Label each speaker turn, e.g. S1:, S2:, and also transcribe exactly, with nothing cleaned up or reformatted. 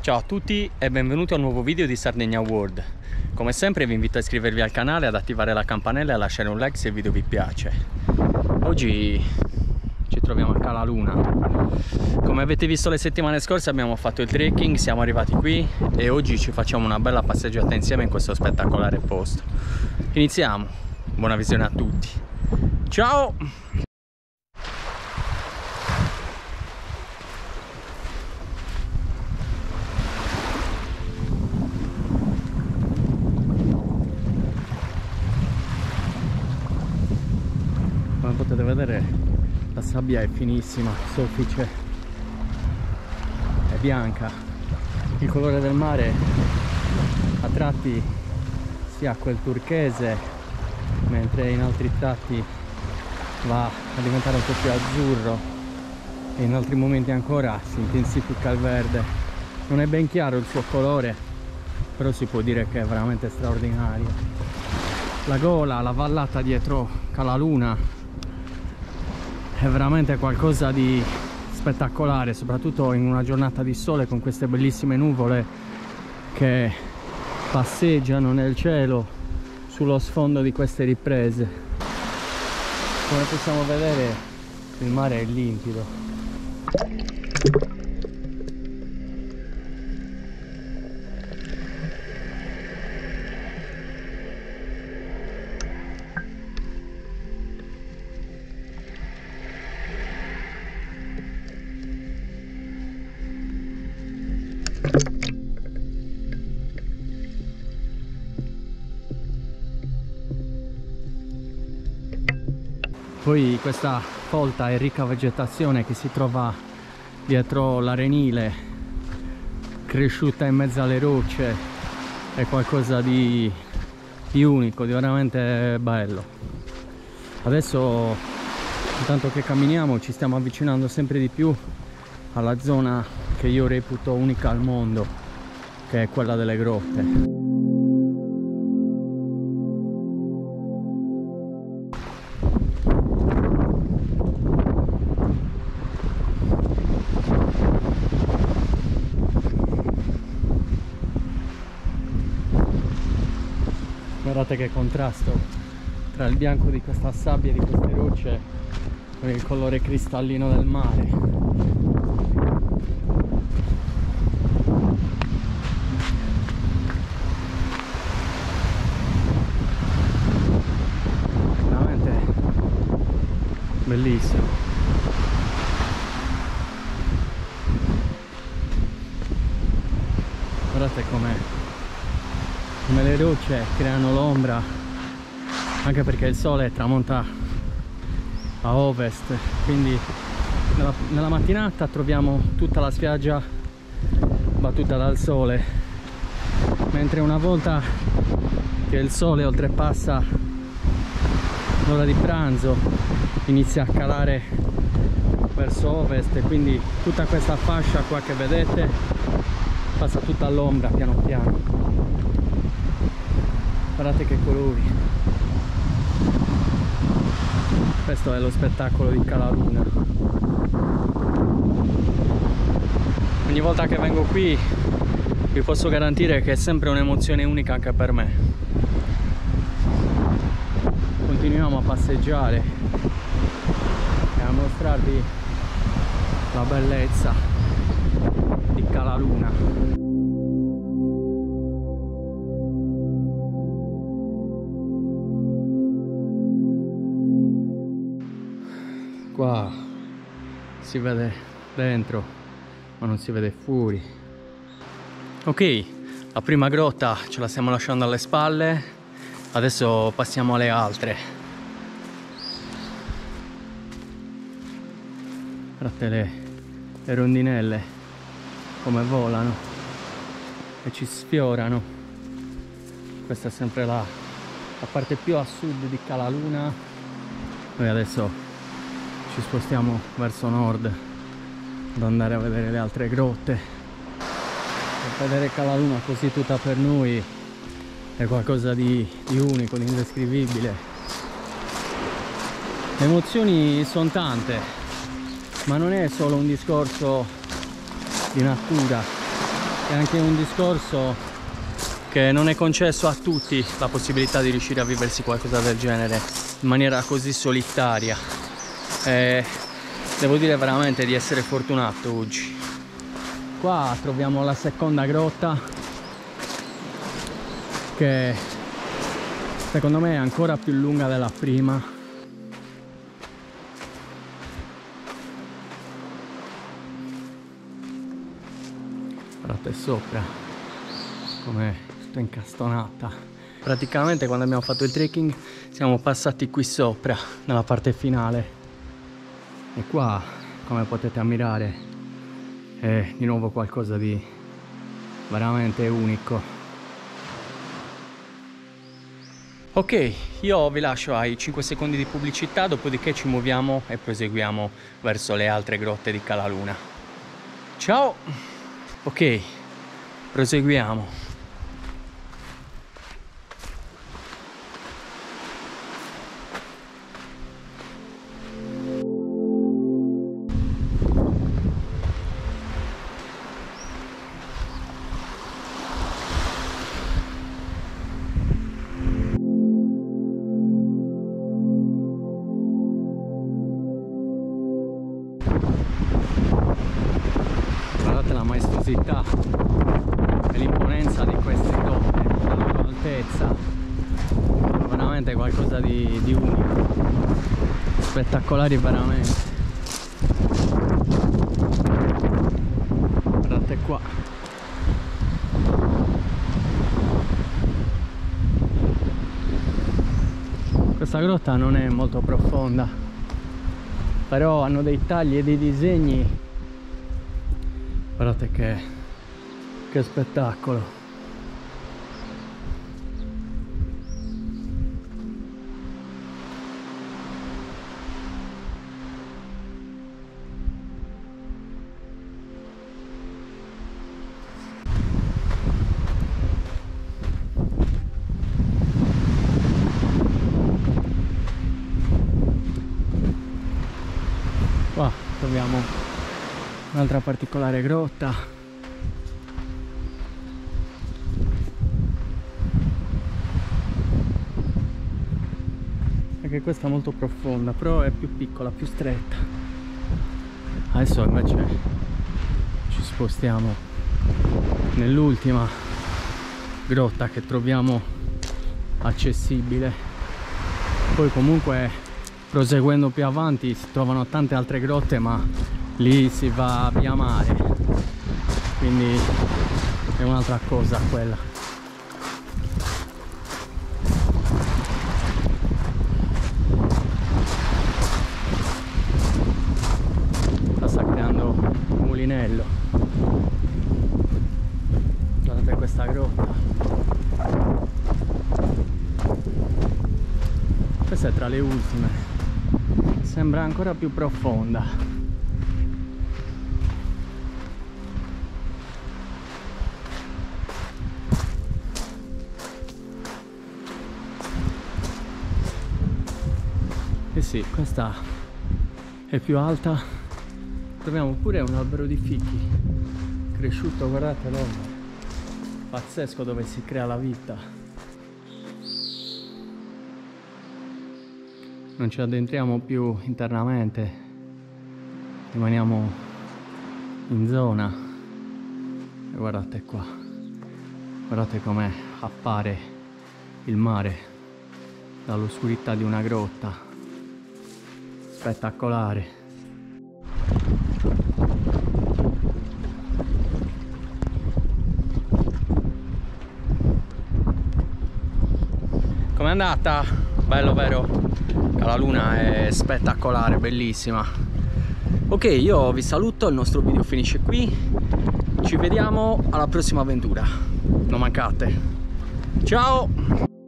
S1: Ciao a tutti e benvenuti a un nuovo video di Sardegna World. Come sempre vi invito a iscrivervi al canale, ad attivare la campanella e a lasciare un like se il video vi piace. Oggi ci troviamo a Cala Luna. Come avete visto le settimane scorse abbiamo fatto il trekking, siamo arrivati qui e oggi ci facciamo una bella passeggiata insieme in questo spettacolare posto. Iniziamo, buona visione a tutti. Ciao! Come potete vedere la sabbia è finissima, soffice, è bianca. Il colore del mare a tratti si ha quel turchese, mentre in altri tratti va a diventare un po' più azzurro e in altri momenti ancora si intensifica il verde. Non è ben chiaro il suo colore, però si può dire che è veramente straordinario. La gola, la vallata dietro Cala Luna è veramente qualcosa di spettacolare, soprattutto in una giornata di sole con queste bellissime nuvole che passeggiano nel cielo sullo sfondo di queste riprese. Come possiamo vedere il mare è limpido. Poi questa folta e ricca vegetazione che si trova dietro l'arenile, cresciuta in mezzo alle rocce, è qualcosa di, di unico, di veramente bello. Adesso, intanto che camminiamo, ci stiamo avvicinando sempre di più alla zona che io reputo unica al mondo, che è quella delle grotte. Guardate che contrasto tra il bianco di questa sabbia e di queste rocce con il colore cristallino del mare. Veramente bellissimo. Guardate com'è. Come le rocce creano l'ombra, anche perché il sole tramonta a ovest, quindi nella, nella mattinata troviamo tutta la spiaggia battuta dal sole, mentre una volta che il sole oltrepassa l'ora di pranzo inizia a calare verso ovest, e quindi tutta questa fascia qua che vedete passa tutta all'ombra piano piano. Guardate che colori. Questo è lo spettacolo di Cala Luna. Ogni volta che vengo qui vi posso garantire che è sempre un'emozione unica anche per me. Continuiamo a passeggiare e a mostrarvi la bellezza di Cala Luna. Qua si vede dentro, ma non si vede fuori. Ok, la prima grotta ce la stiamo lasciando alle spalle, adesso passiamo alle altre. Guardate le, le rondinelle come volano e ci sfiorano. Questa è sempre la, la parte più a sud di Cala Luna. Noi adesso ci spostiamo verso nord ad andare a vedere le altre grotte. Per vedere Cala Luna così tutta per noi è qualcosa di, di unico, di indescrivibile. Le emozioni sono tante, ma non è solo un discorso di natura, è anche un discorso che non è concesso a tutti la possibilità di riuscire a viversi qualcosa del genere in maniera così solitaria. E devo dire veramente di essere fortunato oggi. Qua troviamo la seconda grotta, che secondo me è ancora più lunga della prima. Guardate sopra come tutta incastonata. Praticamente quando abbiamo fatto il trekking siamo passati qui sopra nella parte finale, e qua, come potete ammirare, è di nuovo qualcosa di veramente unico. Ok, io vi lascio ai cinque secondi di pubblicità, dopodiché ci muoviamo e proseguiamo verso le altre grotte di Cala Luna. Ciao! Ok, proseguiamo. La maestosità e l'imponenza di queste grotte, la loro altezza, sono veramente qualcosa di, di unico, spettacolari veramente. Guardate qua. Questa grotta non è molto profonda, però hanno dei tagli e dei disegni. Guardate che, che spettacolo. Qua troviamo un'altra particolare grotta. Anche questa è molto profonda, però è più piccola, più stretta. Adesso invece ci spostiamo nell'ultima grotta che troviamo accessibile. Poi comunque proseguendo più avanti si trovano tante altre grotte, ma lì si va via mare, quindi è un'altra cosa quella. Qua sta creando un mulinello. Guardate questa grotta. Questa è tra le ultime, sembra ancora più profonda. Eh sì, questa è più alta. Troviamo pure un albero di fichi cresciuto, guardate l'ombra, pazzesco, dove si crea la vita. Non ci addentriamo più internamente, rimaniamo in zona e guardate qua, guardate com'è appare il mare dall'oscurità di una grotta. Spettacolare. Com'è andata? Bello, vero? Cala Luna è spettacolare, bellissima. Ok, io vi saluto, il nostro video finisce qui. Ci vediamo alla prossima avventura. Non mancate. Ciao!